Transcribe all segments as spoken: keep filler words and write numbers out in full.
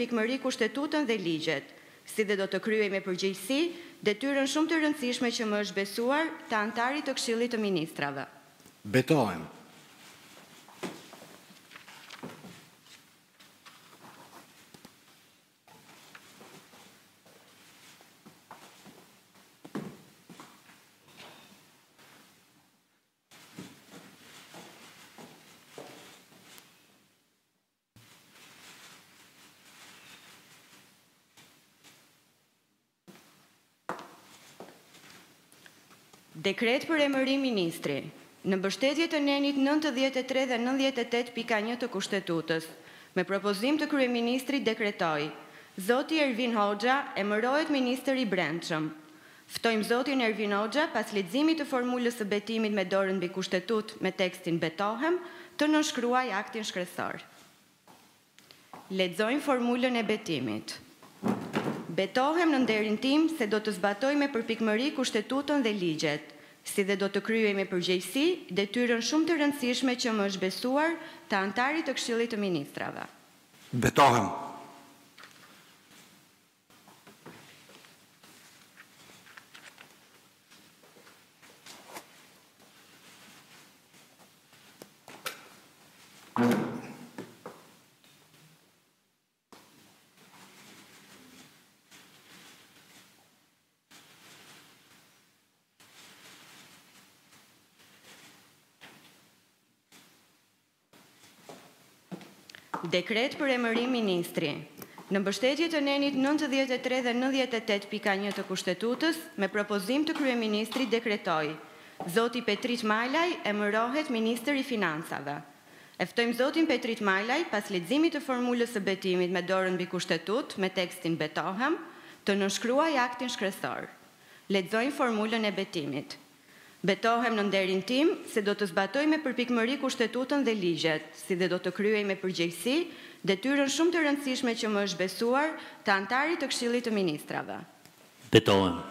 pikmëri kushtetutën dhe ligjet, si dhe do të kryej me përgjegjësi detyrën shumë të rëndësishme që më është besuar të antarit të Këshillit të Ministrave. Betohem. Dekret për emërim ministri. Në mbështetje të nenit nëntëdhjetë e tre dhe nëntëdhjetë e tetë pika një të Kushtetutës, me propozim të kryeministrit dekretoj, Zoti Ervin Hoxha emërohet ministër i brendshëm. Ftojmë Zotin Ervin Hoxha pas leximit të formulës së betimit me dorën mbi Kushtetut me tekstin betohem, të nënshkruaj aktin shkresor. Lexojmë formulën e betimit. Betohem në nderin tim se do të zbatoj me përpikmëri Kushtetutën dhe ligjet, si dhe do të kryej me përgjegjësi detyrën shumë të rëndësishme që më është besuar të antarit të Këshillit të Ministrave. Betohem. Dekret për emërim ministri. Në mbështetje të nenit nëntëdhjetë e tre dhe nëntëdhjetë e tetë pika një të Kushtetutës, me propozim të kryeministrit dekretoj, Zoti Petrit Malaj emërohet ministër i financave. E ftojmë Zotin Petrit Malaj pas leximit të formulës së betimit me dorën mbi Kushtetut me tekstin betohem, të nënshkruaj aktin shkresor. Lexojmë formulën e betimit. Betohem në nderin tim se do të zbatoj me përpikmëri Kushtetutën dhe ligjet, si dhe do të kryej me përgjegjësi detyrën shumë të rëndësishme që më është besuar të antarit të Këshillit të Ministrave. Betohem.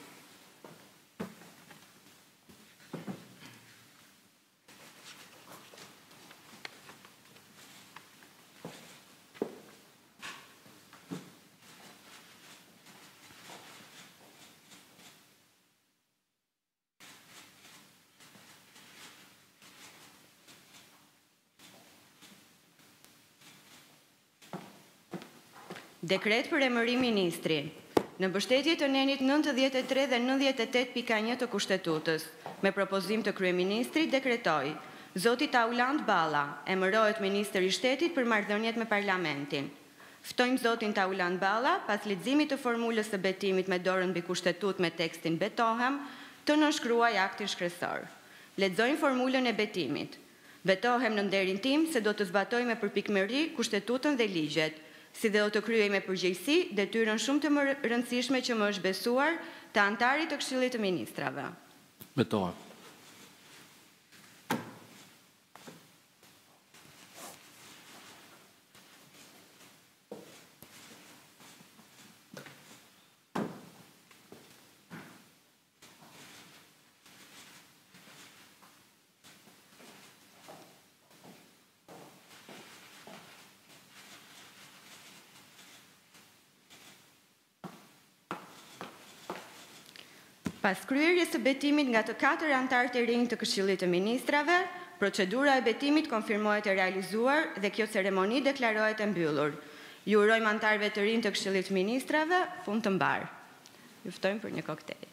Dekret për emërim ministri. Në mbështetje të nenit nëntëdhjetë e tre dhe nëntëdhjetë e tetë pika një të Kushtetutës, me propozim të kryeministrit dekretoj, Zoti Tauland Balla emërohet ministër i shtetit për marrëdhëniet me parlamentin. Ftojmë Zotin Tauland Balla pas leximit të formulës së betimit me dorën mbi Kushtetut me tekstin betohem, të nënshkruaj aktin shkresor. Lexojmë formulën e betimit. Betohem në nderin tim se do të zbatoj me përpikmëri Kushtetutën dhe ligjet, si dhe do të kryej me përgjegjësi detyrën shumë të më rëndësishme që më është besuar të antarit të Këshillit të Ministrave. Betohem. Pas kryerjes së betimit nga të katër antarët e rinj të Këshillit të Ministrave, procedura e betimit konfirmohet e realizuar dhe kjo ceremoni deklarohet e mbyllur. Ju urojmë antarëve të rinj të Këshillit të Ministrave fund të mbar. Ju ftojmë për një koktejl.